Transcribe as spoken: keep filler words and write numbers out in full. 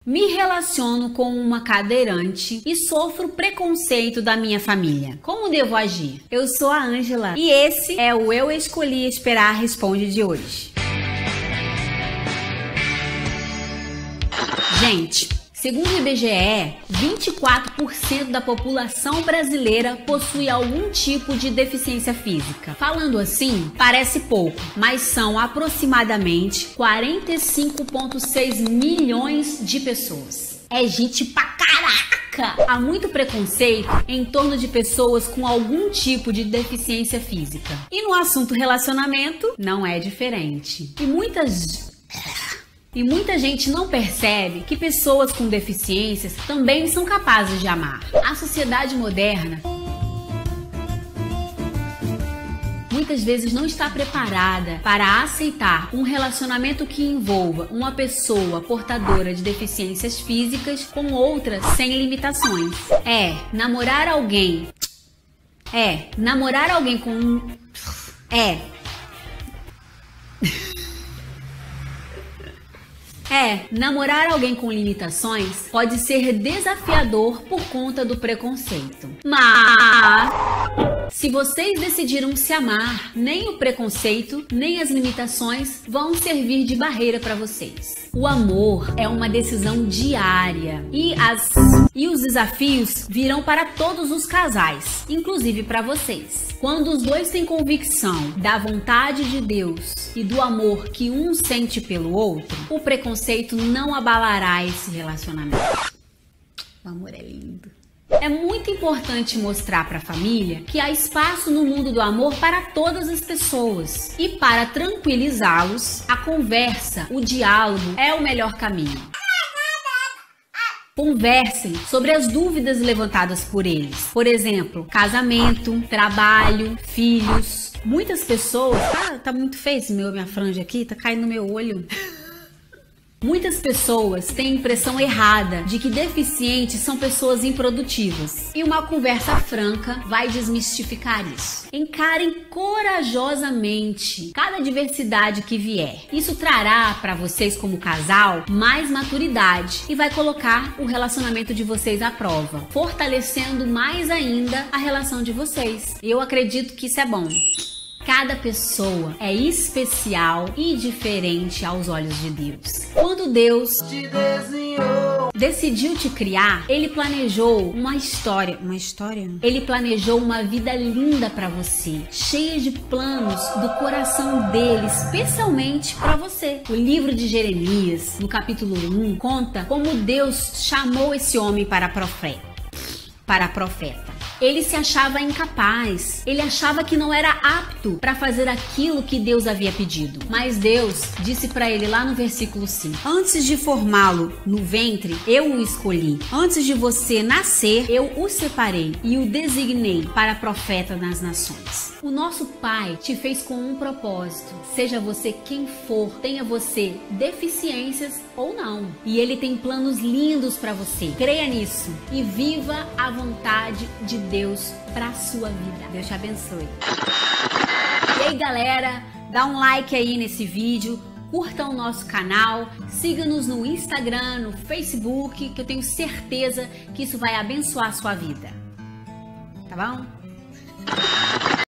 Me relaciono com uma cadeirante e sofro preconceito da minha família. Como devo agir? Eu sou a Ângela e esse é o Eu Escolhi Esperar Responde de hoje. Gente, segundo o I B G E, vinte e quatro por cento da população brasileira possui algum tipo de deficiência física. Falando assim, parece pouco, mas são aproximadamente quarenta e cinco vírgula seis milhões de pessoas. É gente pra caraca! Há muito preconceito em torno de pessoas com algum tipo de deficiência física. E no assunto relacionamento, não é diferente. E muitas... E muita gente não percebe que pessoas com deficiências também são capazes de amar. A sociedade moderna muitas vezes não está preparada para aceitar um relacionamento que envolva uma pessoa portadora de deficiências físicas com outra sem limitações. É, namorar alguém... É, namorar alguém com... É... É, namorar alguém com limitações pode ser desafiador por conta do preconceito. Mas, se vocês decidiram se amar, nem o preconceito, nem as limitações vão servir de barreira para vocês. O amor é uma decisão diária e, as, e os desafios virão para todos os casais, inclusive para vocês. Quando os dois têm convicção da vontade de Deus e do amor que um sente pelo outro, o preconceito não abalará esse relacionamento. O amor é lindo. É muito importante mostrar para a família que há espaço no mundo do amor para todas as pessoas. E para tranquilizá-los, a conversa, o diálogo é o melhor caminho. Conversem sobre as dúvidas levantadas por eles. Por exemplo, casamento, trabalho, filhos. Muitas pessoas... Ah, tá muito feio esse meu, minha franja aqui, tá caindo no meu olho. Muitas pessoas têm a impressão errada de que deficientes são pessoas improdutivas. E uma conversa franca vai desmistificar isso. Encarem corajosamente cada diversidade que vier. Isso trará para vocês como casal mais maturidade e vai colocar o relacionamento de vocês à prova, fortalecendo mais ainda a relação de vocês. Eu acredito que isso é bom. Cada pessoa é especial e diferente aos olhos de Deus. Quando Deus te desenhou, decidiu te criar, Ele planejou uma história. Uma história? Ele planejou uma vida linda para você, cheia de planos do coração dele, especialmente para você. O livro de Jeremias, no capítulo um, conta como Deus chamou esse homem para profeta. Para profeta. Ele se achava incapaz, ele achava que não era apto para fazer aquilo que Deus havia pedido. Mas Deus disse para ele lá no versículo cinco: antes de formá-lo no ventre, eu o escolhi. Antes de você nascer, eu o separei e o designei para profeta nas nações. O nosso Pai te fez com um propósito. Seja você quem for, tenha você deficiências ou não. E Ele tem planos lindos para você. Creia nisso e viva a vontade de Deus para sua vida. Deus te abençoe. E aí, galera, dá um like aí nesse vídeo. Curta o nosso canal, siga-nos no Instagram, no Facebook, que eu tenho certeza que isso vai abençoar a sua vida. Tá bom?